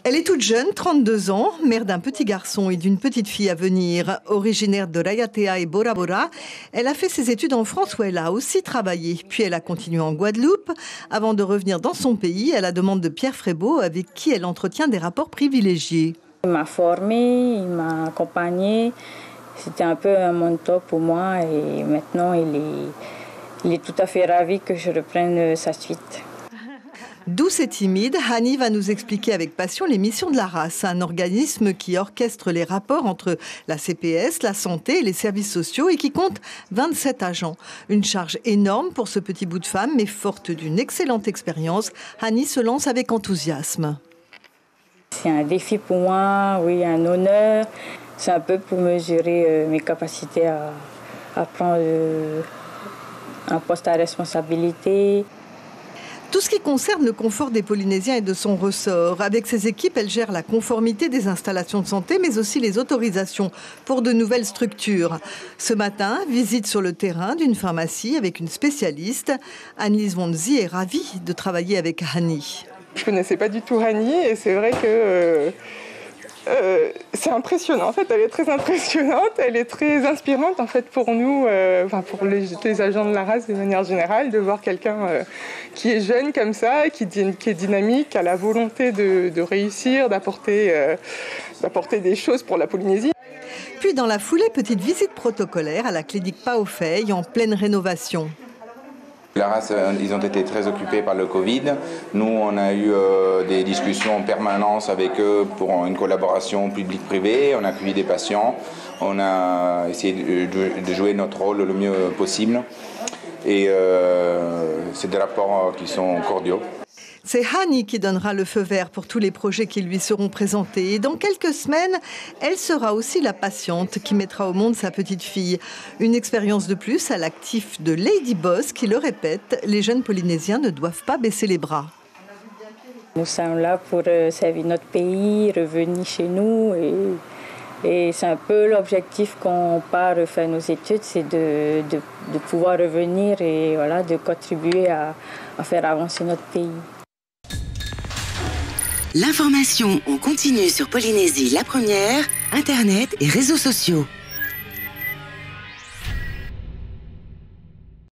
Elle est toute jeune, 32 ans, mère d'un petit garçon et d'une petite fille à venir. Originaire de Rayatea et Bora Bora, elle a fait ses études en France où elle a aussi travaillé. Puis elle a continué en Guadeloupe avant de revenir dans son pays à la demande de Pierre Frébault avec qui elle entretient des rapports privilégiés. Il m'a formée, il m'a accompagnée. C'était un peu un mentor pour moi et maintenant il est tout à fait ravi que je reprenne sa suite. Douce et timide, Hani va nous expliquer avec passion les missions de la RAS, un organisme qui orchestre les rapports entre la CPS, la santé et les services sociaux et qui compte 27 agents. Une charge énorme pour ce petit bout de femme, mais forte d'une excellente expérience, Hani se lance avec enthousiasme. C'est un défi pour moi, oui, un honneur. C'est un peu pour mesurer mes capacités à prendre un poste à responsabilité. Tout ce qui concerne le confort des Polynésiens est de son ressort. Avec ses équipes, elle gère la conformité des installations de santé, mais aussi les autorisations pour de nouvelles structures. Ce matin, visite sur le terrain d'une pharmacie avec une spécialiste. Annelise Wonzi est ravie de travailler avec Hani. Je ne connaissais pas du tout Hani et c'est vrai que c'est impressionnant. En fait, elle est très impressionnante, elle est très inspirante en fait pour nous, pour les agents de la RAS de manière générale, de voir quelqu'un qui est jeune comme ça, qui est dynamique, qui a la volonté de réussir, d'apporter des choses pour la Polynésie. Puis dans la foulée, petite visite protocolaire à la clinique Paofei en pleine rénovation. La RAS, ils ont été très occupés par le Covid. Nous, on a eu des discussions en permanence avec eux pour une collaboration publique-privée. On a accueilli des patients. On a essayé de jouer notre rôle le mieux possible. Et c'est des rapports qui sont cordiaux. C'est Hani qui donnera le feu vert pour tous les projets qui lui seront présentés. Et dans quelques semaines, elle sera aussi la patiente qui mettra au monde sa petite fille. Une expérience de plus à l'actif de Lady Boss qui le répète, les jeunes Polynésiens ne doivent pas baisser les bras. Nous sommes là pour servir notre pays, revenir chez nous et c'est un peu l'objectif quand on part faire nos études, c'est de pouvoir revenir et voilà, de contribuer à faire avancer notre pays. L'information en continu sur Polynésie la première, Internet et réseaux sociaux.